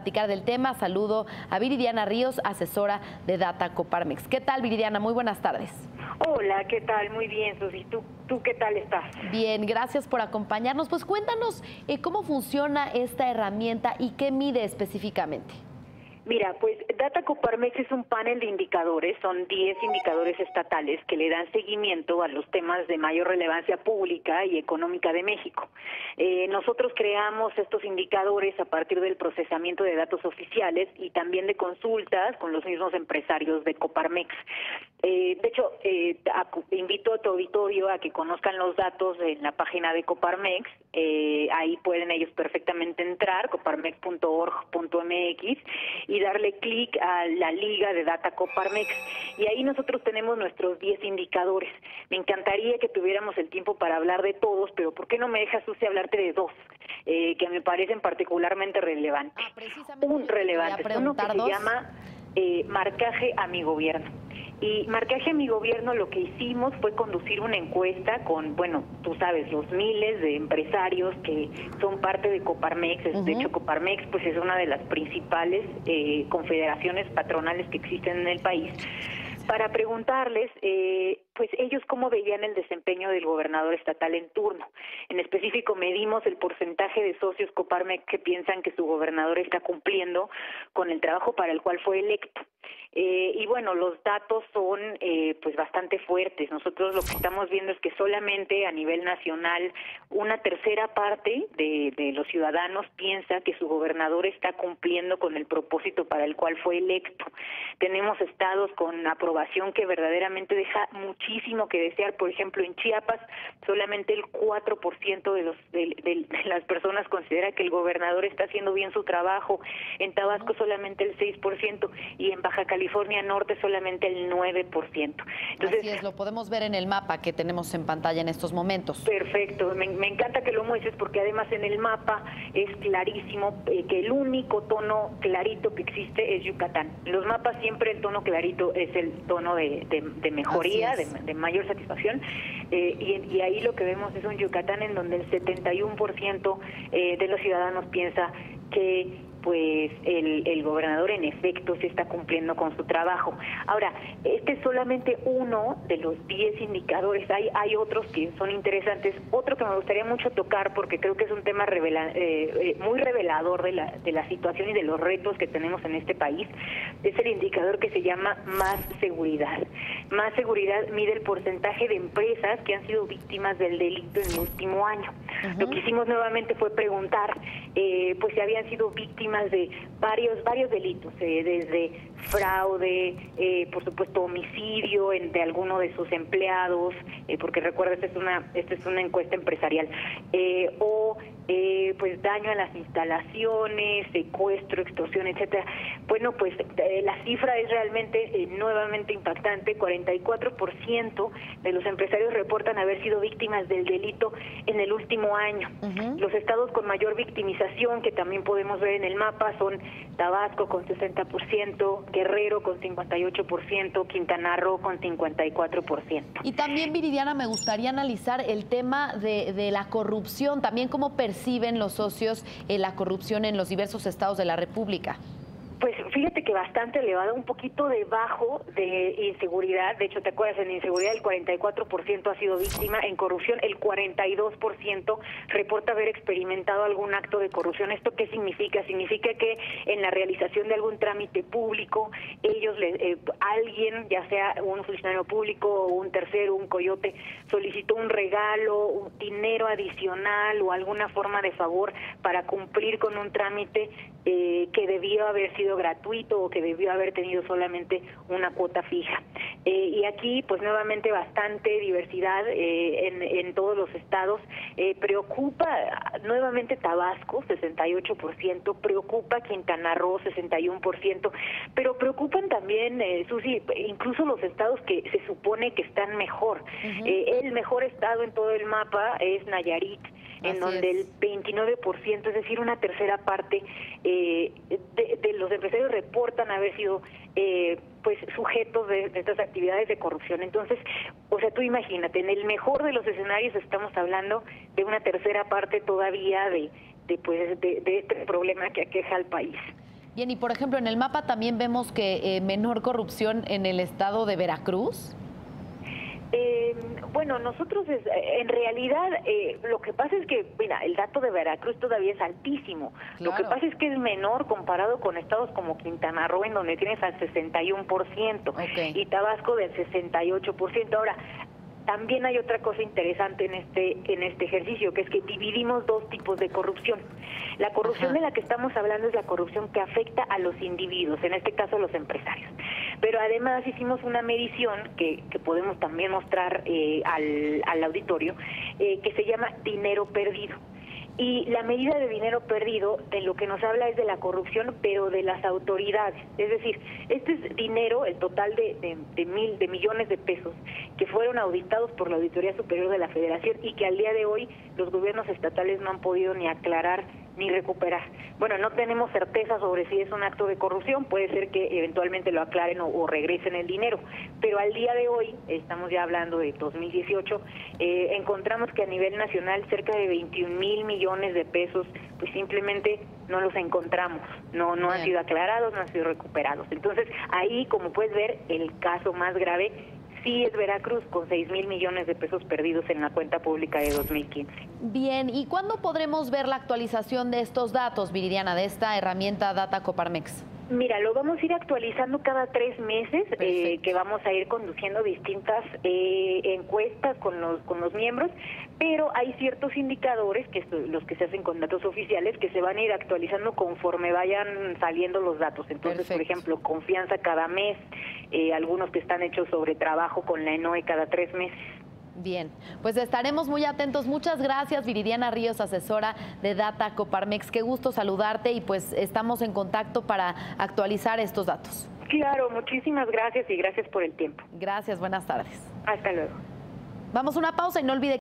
platicar del tema. Saludo a Viridiana Ríos, asesora de Data Coparmex. ¿Qué tal, Viridiana? Muy buenas tardes. Hola, ¿qué tal? Muy bien, Susi. ¿Tú qué tal estás? Bien, gracias por acompañarnos. Pues cuéntanos cómo funciona esta herramienta y qué mide específicamente. Mira, pues Data Coparmex es un panel de indicadores, son 10 indicadores estatales que le dan seguimiento a los temas de mayor relevancia pública y económica de México. Nosotros creamos estos indicadores a partir del procesamiento de datos oficiales y también de consultas con los mismos empresarios de Coparmex. De hecho, invito a tu auditorio a que conozcan los datos en la página de Coparmex. Ahí pueden ellos perfectamente entrar, coparmex.org.mx, y darle clic a la liga de Data Coparmex. Y ahí nosotros tenemos nuestros 10 indicadores. Me encantaría que tuviéramos el tiempo para hablar de todos, pero ¿por qué no me dejas, Susi, hablarte de dos que me parecen particularmente relevantes? Uno que se llama marcaje a mi gobierno. Y marcaje a mi gobierno, lo que hicimos fue conducir una encuesta con, bueno, tú sabes, los miles de empresarios que son parte de Coparmex. De hecho, Coparmex pues es una de las principales confederaciones patronales que existen en el país, para preguntarles, pues ellos cómo veían el desempeño del gobernador estatal en turno. En específico, medimos el porcentaje de socios Coparmex que piensan que su gobernador está cumpliendo con el trabajo para el cual fue electo. Y bueno, los datos son pues bastante fuertes. Nosotros lo que estamos viendo es que solamente a nivel nacional una tercera parte de los ciudadanos piensa que su gobernador está cumpliendo con el propósito para el cual fue electo. Tenemos estados con aprobación que verdaderamente deja muchísimo que desear. Por ejemplo, en Chiapas solamente el 4% de las personas considera que el gobernador está haciendo bien su trabajo. En Tabasco solamente el 6% y en Baja California Norte solamente el 9%. Entonces, así es, lo podemos ver en el mapa que tenemos en pantalla en estos momentos. Perfecto, me encanta que lo muestres porque además en el mapa es clarísimo que el único tono clarito que existe es Yucatán. En los mapas siempre el tono clarito es el tono de mejoría, de mayor satisfacción, y ahí lo que vemos es un Yucatán en donde el 71% de los ciudadanos piensa que pues el gobernador en efecto se está cumpliendo con su trabajo. Ahora, este es solamente uno de los 10 indicadores, hay otros que son interesantes. Otro que me gustaría mucho tocar, porque creo que es un tema muy revelador de la situación y de los retos que tenemos en este país, es el indicador que se llama Más Seguridad. Más Seguridad mide el porcentaje de empresas que han sido víctimas del delito en el último año. Lo que hicimos nuevamente fue preguntar pues si habían sido víctimas de varios delitos, desde fraude, por supuesto homicidio de alguno de sus empleados, porque recuerda, esta es una encuesta empresarial, o pues daño a las instalaciones, secuestro, extorsión, etcétera. Bueno, pues la cifra es realmente nuevamente impactante. 44% de los empresarios reportan haber sido víctimas del delito en el último año. Los estados con mayor victimización, que también podemos ver en el mapa, son Tabasco con 60%, Guerrero con 58%, Quintana Roo con 54%. Y también, Viridiana, me gustaría analizar el tema de la corrupción, también cómo perciben los socios la corrupción en los diversos estados de la República. Pues fíjate que bastante elevada, un poquito debajo de inseguridad. De hecho, ¿te acuerdas? En inseguridad el 44% ha sido víctima, en corrupción el 42% reporta haber experimentado algún acto de corrupción. ¿Esto qué significa? Significa que en la realización de algún trámite público, alguien, ya sea un funcionario público o un tercero, un coyote, solicitó un regalo, un dinero adicional o alguna forma de favor para cumplir con un trámite que debió haber sido gratuito o que debió haber tenido solamente una cuota fija. Y aquí, pues nuevamente bastante diversidad en todos los estados. Preocupa nuevamente Tabasco, 68%, preocupa Quintana Roo, 61%, pero preocupan también, Susi, incluso los estados que se supone que están mejor. El mejor estado en todo el mapa es Nayarit, en donde el 29%, es decir, una tercera parte de los empresarios reportan haber sido pues sujetos de estas actividades de corrupción. Entonces, o sea, tú imagínate, en el mejor de los escenarios estamos hablando de una tercera parte todavía de este problema que aqueja al país. Bien, y por ejemplo, en el mapa también vemos que menor corrupción en el estado de Veracruz. Bueno, nosotros en realidad lo que pasa es que, mira, el dato de Veracruz todavía es altísimo. Claro. Lo que pasa es que es menor comparado con estados como Quintana Roo, en donde tienes al 61%, Okay. y Tabasco del 68%. Ahora, también hay otra cosa interesante en este ejercicio, que es que dividimos dos tipos de corrupción. La corrupción de la que estamos hablando es la corrupción que afecta a los individuos, en este caso a los empresarios. Pero además hicimos una medición que podemos también mostrar al auditorio, que se llama dinero perdido. Y la medida de dinero perdido de lo que nos habla es de la corrupción, pero de las autoridades. Es decir, este es dinero, el total de millones de pesos que fueron auditados por la Auditoría Superior de la Federación y que al día de hoy los gobiernos estatales no han podido ni aclarar ni recuperar. Bueno, no tenemos certeza sobre si es un acto de corrupción, puede ser que eventualmente lo aclaren o regresen el dinero, pero al día de hoy, estamos ya hablando de 2018, encontramos que a nivel nacional cerca de 21,000 millones de pesos, pues simplemente no los encontramos, no han sido aclarados, no han sido recuperados. Entonces, ahí, como puedes ver, el caso más grave sí es Veracruz, con 6,000 millones de pesos perdidos en la cuenta pública de 2015. Bien, ¿y cuándo podremos ver la actualización de estos datos, Viridiana, de esta herramienta Data Coparmex? Mira, lo vamos a ir actualizando cada 3 meses, que vamos a ir conduciendo distintas encuestas con los miembros, pero hay ciertos indicadores, que son los que se hacen con datos oficiales, que se van a ir actualizando conforme vayan saliendo los datos. Entonces, por ejemplo, confianza cada mes, algunos que están hechos sobre trabajo con la ENOE cada 3 meses. Bien, pues estaremos muy atentos. Muchas gracias, Viridiana Ríos, asesora de Data Coparmex. Qué gusto saludarte y pues estamos en contacto para actualizar estos datos. Claro, muchísimas gracias y gracias por el tiempo. Gracias, buenas tardes. Hasta luego. Vamos a una pausa y no olvide